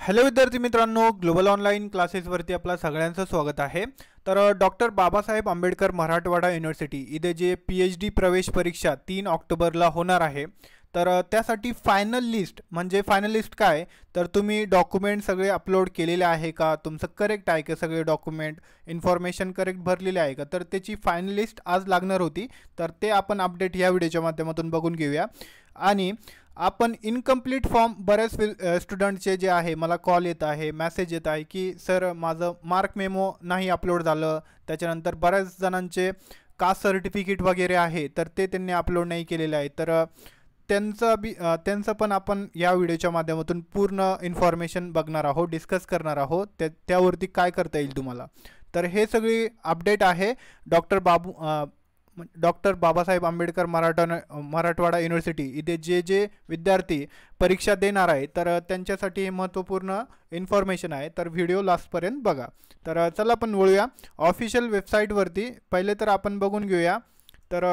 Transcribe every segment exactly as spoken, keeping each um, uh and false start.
Hello विद्यार्थी मित्रांनो, global online क्लासेसवरती आपलं सगळ्यांचं स्वागत आहे. तर डॉक्टर बाबासाहेब आंबेडकर मराठवाडा युनिव्हर्सिटी इथे जे पी एच डी प्रवेश परीक्षा तीन ऑक्टोबरला होणार आहे. तर त्यासाठी फायनल लिस्ट म्हणजे फायनल लिस्ट काय, तर तुम्ही डॉक्युमेंट सगळे अपलोड केलेले आहे का, तुमचं करेक्ट आहे का, सगळे डॉक्युमेंट इन्फॉर्मेशन करेक्ट भरलेले आहे का, तर त्याची फायनल लिस्ट आज लागणार होती. तर ते आपण अपडेट या व्हिडिओच्या माध्यमातून बघून घेऊया. आणि आपण इनकम्प्लीट फॉर्म बरेच स्टुडंटचे जे आहे मला कॉल येत आहे, मेसेज येत आहे की सर माझं मार्क मेमो नाही अपलोड झालं. त्याच्यानंतर बऱ्याच जणांचे कास्ट सर्टिफिकेट वगैरे आहे तर ते त्यांनी अपलोड नाही केलेलं आहे. तर त्यांचं बी त्यांचं पण आपण या व्हिडिओच्या माध्यमातून पूर्ण इन्फॉर्मेशन बघणार आहोत, डिस्कस करणार आहोत. त्या त्यावरती काय करता येईल तुम्हाला. तर हे सगळी अपडेट आहे doctor Babu doctor Babasaheb Ambedkar Maratha Marathwada university इथे जे जे विद्यार्थी परीक्षा देणार आहे तर त्यांच्यासाठी हे महत्त्वपूर्ण इन्फॉर्मेशन आहे. तर व्हिडिओ लास्टपर्यंत बघा. तर चला आपण वळूया ऑफिशियल वेबसाईटवरती. पहिले तर आपण बघून घेऊया तर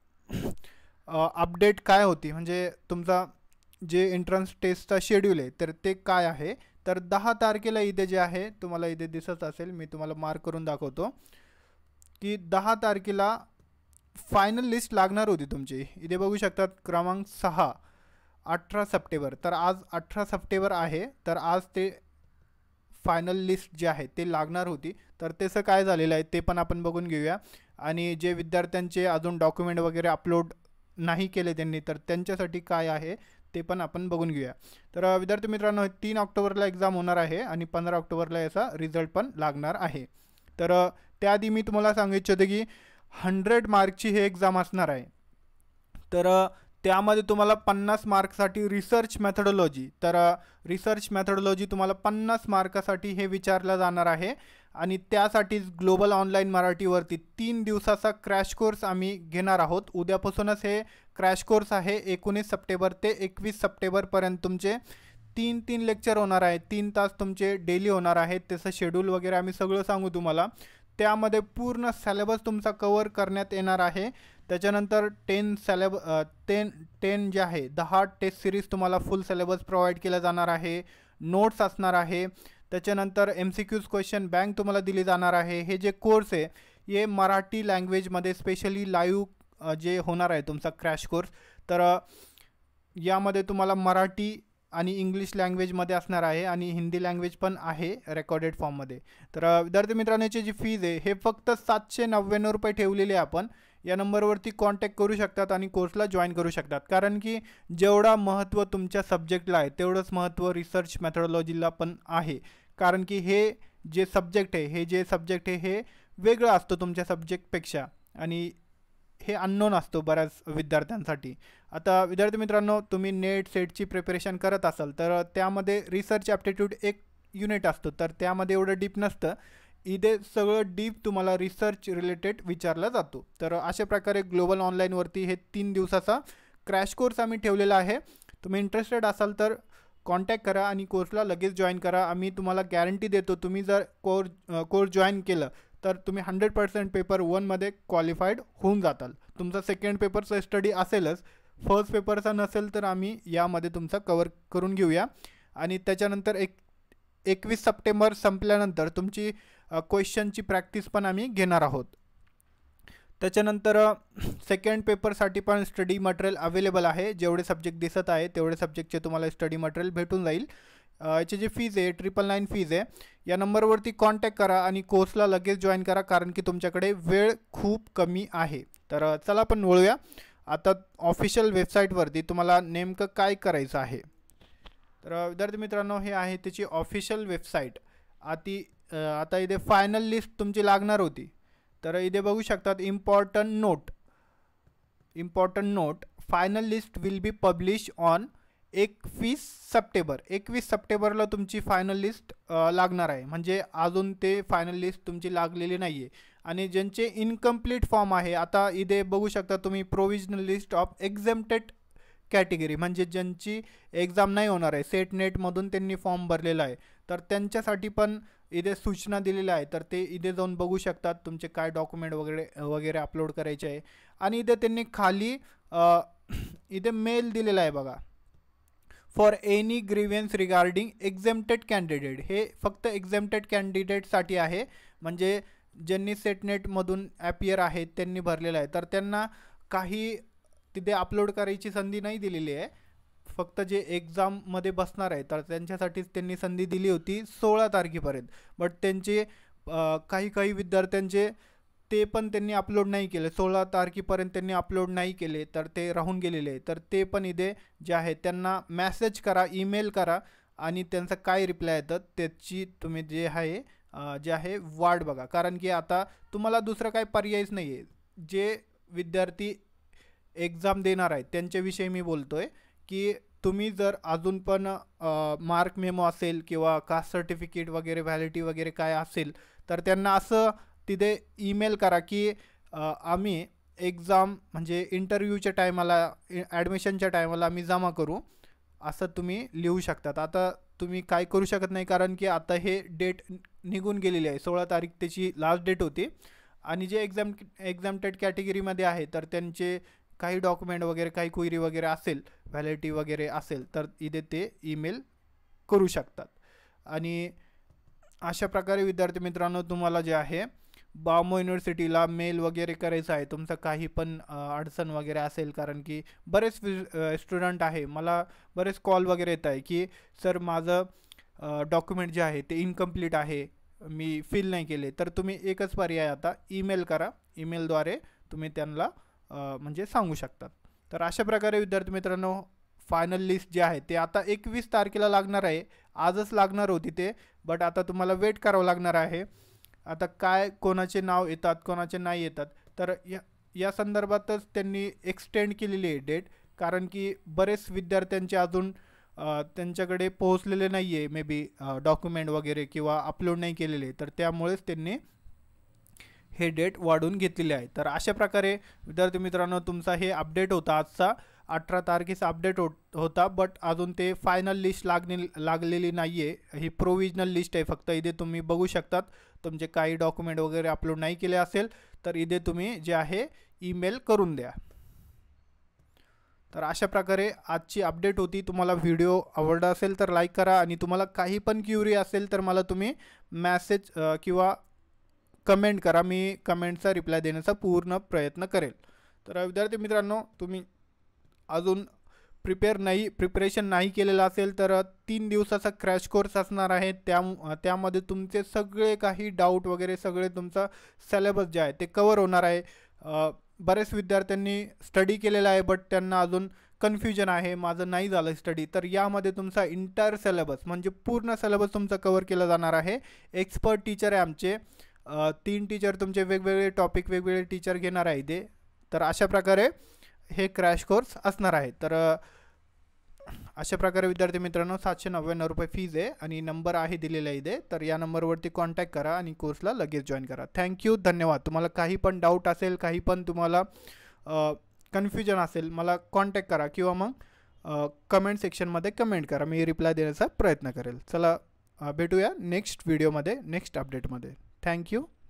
अपडेट काय होती, म्हणजे तुमचा जे एंट्रन्स टेस्टचा शेड्यूल आहे तर ते काय आहे. तर दहा तारखेला इथे जे आहे तुम्हाला इथे दिसत असेल, मी तुम्हाला मार्क करून दाखवतो की दहा तारखेला फायनल लिस्ट लागणार होती तुमची. इथे बघू शकतात क्रमांक सहा अठरा सप्टेंबर. तर आज अठरा सप्टेंबर आहे, तर आज ते फायनल लिस्ट जे आहे ते लागणार होती. तर त्याचं काय झालेलं आहे ते पण आपण बघून घेऊया. आणि जे विद्यार्थ्यांचे अजून डॉक्युमेंट वगैरे अपलोड नाही केले त्यांनी तर त्यांच्यासाठी काय आहे ते पण आपण बघून घेऊया. तर विद्यार्थी मित्रांनो, तीन ऑक्टोबरला एक्झाम होणार आहे आणि पंधरा ऑक्टोबरला याचा रिझल्ट पण लागणार आहे. तर त्याआधी मी तुम्हाला सांगू इच्छितो की हंड्रेड मार्कची हे एक्झाम असणार आहे. तर त्यामध्ये तुम्हाला पन्नास मार्कसाठी रिसर्च मॅथडॉलॉजी, तर रिसर्च मॅथडॉलॉजी तुम्हाला पन्नास मार्कासाठी हे विचारलं जाणार आहे. आणि त्यासाठीच ग्लोबल ऑनलाईन मराठीवरती तीन दिवसाचा क्रॅश कोर्स आम्ही घेणार आहोत. उद्यापासूनच हे क्रॅश कोर्स आहे. एकोणीस सप्टेंबर ते एकवीस सप्टेंबरपर्यंत तुमचे तीन तीन लेक्चर होणार आहे. तीन तास तुमचे डेली होणार आहेत. त्याचं शेड्यूल वगैरे आम्ही सगळं सांगू तुम्हाला. त्यामध्ये पूर्ण सिलेबस तुमचा कवर करण्यात येणार आहे. त्याच्यानंतर टेन सिलेब टेन टेन जे आहे दहा टेस्ट सिरीज तुम्हाला फुल सिलेबस प्रोव्हाइड केला जाणार आहे. नोट्स असणार आहे. त्याच्यानंतर M C Qs question bank तुम्हाला दिली जाणार आहे. हे जे कोर्स आहे हे मराठी लँग्वेजमध्ये स्पेशली लाईव्ह जे होणार आहे तुमचा क्रॅश कोर्स. तर यामध्ये तुम्हाला मराठी आणि इंग्लिश लँग्वेजमध्ये असणार आहे आणि हिंदी लँग्वेज पण आहे रेकॉर्डेड फॉर्ममध्ये. तर विद्यार्थी मित्रांची जी फीज आहे हे फक्त सातशे नव्याण्णव रुपये ठेवलेली आहे. आपण या नंबरवरती कॉन्टॅक्ट करू शकतात आणि कोर्सला जॉईन करू शकतात. कारण की जेवढा महत्त्व तुमच्या सब्जेक्टला आहे तेवढंच महत्त्व रिसर्च मॅथडॉलॉजीला पण आहे. कारण की हे जे सब्जेक्ट आहे हे जे सब्जेक्ट आहे हे वेगळं असतं तुमच्या सब्जेक्टपेक्षा आणि हे अननोन असतो बऱ्याच विद्यार्थ्यांसाठी. आता विद्यार्थी मित्रांनो, तुम्ही नेट सेटची प्रिपरेशन करत असाल तर त्यामध्ये रिसर्च ॲप्टिट्यूड एक युनिट असतो, तर त्यामध्ये एवढं डीप नसतं. इथे सगळं डीप तुम्हाला रिसर्च रिलेटेड विचारला जातो. तर अशा प्रकारे ग्लोबल ऑनलाईनवरती हे तीन दिवसाचा क्रॅश कोर्स आम्ही ठेवलेला आहे. तुम्ही इंटरेस्टेड असाल तर कॉन्टॅक्ट करा आणि कोर्सला लगेच जॉईन करा. आम्ही तुम्हाला गॅरंटी देतो, तुम्ही जर कोर्स कोर्स जॉईन केलं तर तुम्ही हंड्रेड पर्सेंट पेपर वनमध्ये क्वालिफाईड होऊन जाताल. तुमचा सेकंड पेपरचा स्टडी असेलच, फर्स्ट पेपरचा नसेल तर आम्ही यामध्ये तुमचा कवर करून घेऊया. आणि त्याच्यानंतर एक एकवीस सप्टेंबर संपल्यानंतर तुमची क्वेश्चनची प्रॅक्टिस पण आम्ही घेणार आहोत. त्याच्यानंतर सेकंड पेपरसाठी पण स्टडी मटेरियल अवेलेबल आहे. जेवढे सब्जेक्ट दिसत आहे तेवढे सब्जेक्टचे तुम्हाला स्टडी मटेरियल भेटून जाईल. याची जी फीज आहे ट्रिपल नाईन फीज आहे. या नंबरवरती कॉन्टॅक्ट करा आणि कोर्सला लगेच जॉईन करा, कारण की तुमच्याकडे वेळ खूप कमी आहे. तर चला आपण वळूया आता ऑफिशियल वेबसाईटवरती तुम्हाला नेमकं काय करायचं आहे. तर विद्यार्थी मित्रांनो, हे आहे त्याची ऑफिशियल वेबसाईट. आती आता इथे फायनल लिस्ट तुमची लागणार होती. तर इथे बघू शकतात important note important note final list will be publish on एकवीस सप्टेंबर. एकवीस सप्टेंबरला तुमची फायनल लिस्ट लागणार आहे. म्हणजे अजून ते फायनल लिस्ट तुमची लागलेली नाही आहे. आणि ज्यांचे इनकम्प्लीट फॉर्म आहे, आता इथे बघू शकता तुम्ही provisional list of exempted category, म्हणजे ज्यांची एक्झाम नाही होणार आहे, सेट नेटमधून त्यांनी फॉर्म भरलेला आहे तर त्यांच्यासाठी पण इथे सूचना दिलेल्या आहे. तर ते इथे जाऊन बघू शकतात तुमचे काय डॉक्युमेंट वगैरे वगैरे अपलोड करायचे आहे. आणि इथे त्यांनी खाली इथे मेल दिलेला आहे बघा, for any grievance regarding exempted candidate. हे फक्त एक्झेम्प्टेड कॅन्डिडेटसाठी आहे, म्हणजे ज्यांनी सेटनेटमधून ॲपियर आहेत त्यांनी भरलेलं आहे, तर त्यांना काही तिथे अपलोड करायची संधी नाही दिलेली आहे. फक्त जे एक्झाममध्ये बसणार आहे तर त्यांच्यासाठीच त्यांनी संधी दिली होती सोळा तारखेपर्यंत. बट त्यांचे काही काही विद्यार्थ्यांचे ते पण त्यांनी अपलोड नाही केले, सोळा तारखेपर्यंत त्यांनी अपलोड नाही केले, तर ते राहून गेलेले आहे. तर ते पण इथे जे आहे त्यांना मॅसेज करा, ईमेल करा आणि त्यांचा काय रिप्लाय येतं त्याची तुम्ही जे आहे जे आहे वाट बघा. कारण की आता तुम्हाला दुसरं काही पर्यायच नाही आहे. जे विद्यार्थी एक्झाम देणार आहेत त्यांच्याविषयी मी बोलतो आहे की तुम्ही जर अजून पण मार्क मेमो असेल किंवा कास्ट सर्टिफिकेट वगैरे व्हॅलिडिटी वगैरे काय असेल तर त्यांना असं तिथे ईमेल करा की आम्ही एक्झाम म्हणजे इंटरव्ह्यूच्या टायमाला ॲडमिशनच्या टायमाला आम्ही जमा करू, असं तुम्ही लिहू शकतात. आता तुम्ही काय करू शकत नाही कारण की आता हे डेट निघून गेलेली आहे, सोळा तारीख त्याची लास्ट डेट होती. आणि जे एक्झाम एक्झामटेड कॅटेगरीमध्ये आहे तर त्यांचे काही डॉक्युमेंट वगैरे काही क्वेरी वगैरे असेल, व्हॅलिडिटी वगैरे असेल तर इथे ते ईमेल करू शकतात. आणि अशा प्रकारे विद्यार्थी मित्रांनो तुम्हाला जे आहे बामो युनिव्हर्सिटीला मेल वगैरे करायचं आहे तुमचं काही पण अडचण वगैरे असेल. कारण की बरेच स्टुडंट आहे, मला बरेच कॉल वगैरे येत आहे की सर माझं डॉक्युमेंट जे आहे ते इनकम्प्लीट आहे, मी फिल नाही केले. तर तुम्ही एकच पर्याय आता ईमेल करा, ईमेलद्वारे तुम्ही त्यांना म्हणजे सांगू शकतात. तर अशा प्रकारे विद्यार्थी मित्रांनो फायनल लिस्ट जे आहे ते आता एकवीस तारखेला लागणार आहे. आजच लागणार होती ते, बट आता तुम्हाला वेट करावं लागणार आहे. आता काय कोणाचे नाव येतात कोणाचे नाही येतात तर या या संदर्भातच त्यांनी एक्सटेंड केलेली आहे डेट. कारण की बरेच विद्यार्थ्यांचे अजून त्यांच्याकडे पोहोचलेले नाही आहे मे बी डॉक्युमेंट वगैरे किंवा अपलोड नाही केलेले, तर त्यामुळेच त्यांनी हे डेट वाढवून घेतलेले आहे. तर अशा प्रकारे विद्यार्थी मित्रांनो तुमचा हे अपडेट होता आजचा, अठरा तारखेचा अपडेट हो होता बट अजून ते फायनल लिस्ट लागणे लागलेली नाही आहे. ही प्रोविजनल लिस्ट आहे फक्त. इथे तुम्ही बघू शकतात तुमचे काही डॉक्युमेंट वगैरे अपलोड नाही केले असेल तर इथे तुम्ही जे आहे ईमेल करून द्या. तर अशा प्रकारे आजची अपडेट होती. तुम्हाला व्हिडिओ आवडला असेल तर लाईक करा आणि तुम्हाला काही पण क्युरी असेल तर मला तुम्ही मॅसेज किंवा कमेंट करा, मी कमेंटचा रिप्लाय देण्याचा पूर्ण प्रयत्न करेल. तर विद्यार्थी मित्रांनो तुम्ही अजून प्रिपेअर नाही प्रिपरेशन नाही केलेलं असेल तर तीन दिवसाचा क्रॅश कोर्स असणार आहे. त्या त्यामध्ये तुमचे सगळे काही डाऊट वगैरे सगळे तुमचा सिलेबस जे आहे ते कवर होणार आहे. बरेच विद्यार्थ्यांनी स्टडी केलेला आहे बट त्यांना अजून कन्फ्युजन आहे, माझं नाही झालं स्टडी. तर यामध्ये तुमचा इंटायर सिलेबस म्हणजे पूर्ण सिलेबस तुमचा कवर केला जाणार आहे. एक्सपर्ट टीचर आहे आमचे, तीन टीचर तुमचे वेगवेगळे टॉपिक वेगवेगळे टीचर घेणार आहे ते. तर अशा प्रकारे हे क्रॅश कोर्स असणार आहे. तर अशा प्रकारे विद्यार्थी मित्रांनो सातशे नव्याण्णव रुपये फीज आहे आणि नंबर आहे दिलेला इथे. तर या नंबरवरती कॉन्टॅक्ट करा आणि कोर्सला लगेच जॉईन करा. थँक्यू, धन्यवाद. तुम्हाला काही पण डाऊट असेल, काही पण तुम्हाला कन्फ्युजन असेल मला कॉन्टॅक्ट करा किंवा मग कमेंट सेक्शनमध्ये कमेंट करा, मी रिप्लाय देण्याचा प्रयत्न करेल. चला भेटूया नेक्स्ट व्हिडिओमध्ये नेक्स्ट अपडेटमध्ये. थँक्यू.